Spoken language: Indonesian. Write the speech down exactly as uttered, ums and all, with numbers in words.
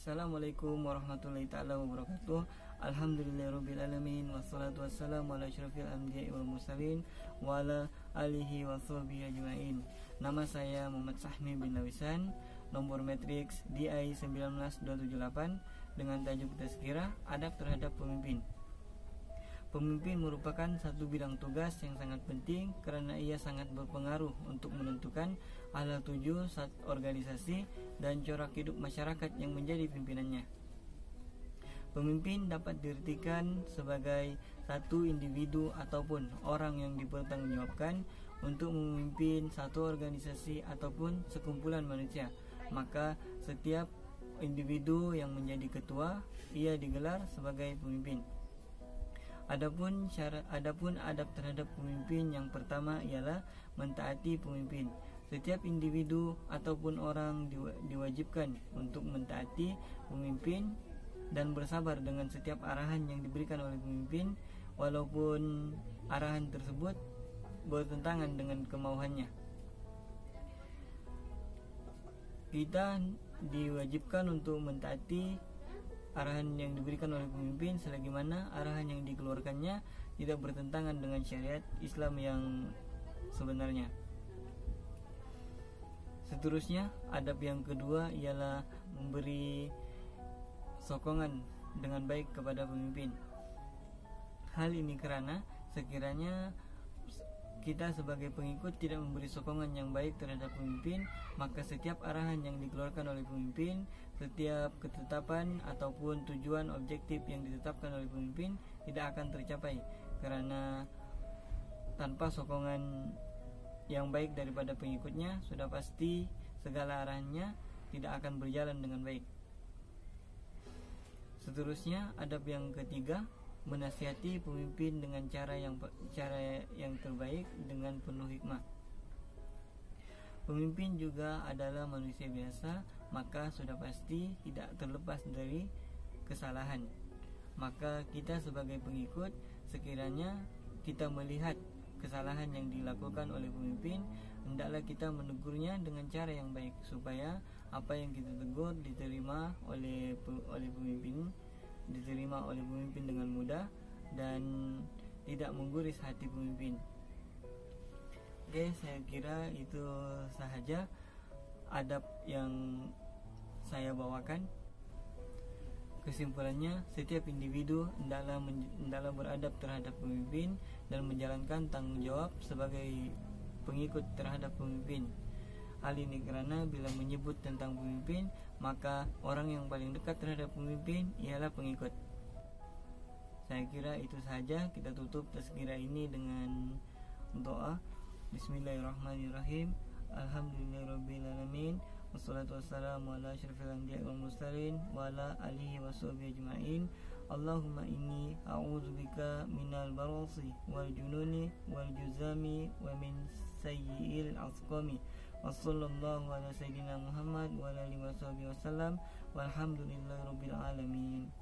Assalamualaikum warahmatullahi ta'ala wabarakatuh. Alhamdulillahirrabbilalamin. Wassalatu wassalamu ala asyrafil anbiya'i wal mursalin wa ala alihi wa sahbihi ajma'in. Nama saya Muhammad Sahmi bin Lawisan. Nomor matriks D I satu sembilan dua tujuh delapan dengan tajuk tazkirah adab terhadap pemimpin. Pemimpin merupakan satu bidang tugas yang sangat penting karena ia sangat berpengaruh untuk menentukan arah tuju organisasi dan corak hidup masyarakat yang menjadi pimpinannya. Pemimpin dapat diartikan sebagai satu individu ataupun orang yang dipertanggungjawabkan untuk memimpin satu organisasi ataupun sekumpulan manusia. Maka setiap individu yang menjadi ketua, ia digelar sebagai pemimpin. Adapun syarat, adapun adab terhadap pemimpin yang pertama ialah mentaati pemimpin. Setiap individu ataupun orang diwajibkan untuk mentaati pemimpin dan bersabar dengan setiap arahan yang diberikan oleh pemimpin, walaupun arahan tersebut bertentangan dengan kemauannya. Kita diwajibkan untuk mentaati arahan yang diberikan oleh pemimpin selagi mana arahan yang dikeluarkannya tidak bertentangan dengan syariat Islam yang sebenarnya. Seterusnya, adab yang kedua ialah memberi sokongan dengan baik kepada pemimpin. Hal ini karena sekiranya kita sebagai pengikut tidak memberi sokongan yang baik terhadap pemimpin, maka setiap arahan yang dikeluarkan oleh pemimpin, setiap ketetapan ataupun tujuan objektif yang ditetapkan oleh pemimpin tidak akan tercapai, karena tanpa sokongan yang baik daripada pengikutnya, sudah pasti segala arahannya tidak akan berjalan dengan baik. Seterusnya, adab yang ketiga, menasihati pemimpin dengan cara yang cara yang terbaik dengan penuh hikmah. Pemimpin juga adalah manusia biasa, maka sudah pasti tidak terlepas dari kesalahan. Maka kita sebagai pengikut, sekiranya kita melihat kesalahan yang dilakukan oleh pemimpin, hendaklah kita menegurnya dengan cara yang baik supaya apa yang kita tegur diterima oleh oleh pemimpin diterima oleh pemimpin dengan mudah dan tidak mengguris hati pemimpin. Oke, saya kira itu sahaja adab yang saya bawakan. Kesimpulannya, setiap individu hendaklah hendaklah beradab terhadap pemimpin dan menjalankan tanggung jawab sebagai pengikut terhadap pemimpin. Hal ini karena bila menyebut tentang pemimpin, maka orang yang paling dekat terhadap pemimpin ialah pengikut. Saya kira itu saja. Kita tutup tazkirah ini dengan doa. Bismillahirrahmanirrahim. Alhamdulillahirrabbilalamin. Wassalatu wassalamu ala asyrafil anbiya'i wal mursalin wa ala alihi wa sahbihi ajma'in. Allahumma inni a'udzubika minal barasi wal jununi wal juzami wa min sayyi'il asqami. Wassallallahu ala sayyidina Muhammad wa ala alihi wa sahbihi wasallam. Walhamdulillahirabbil alamin.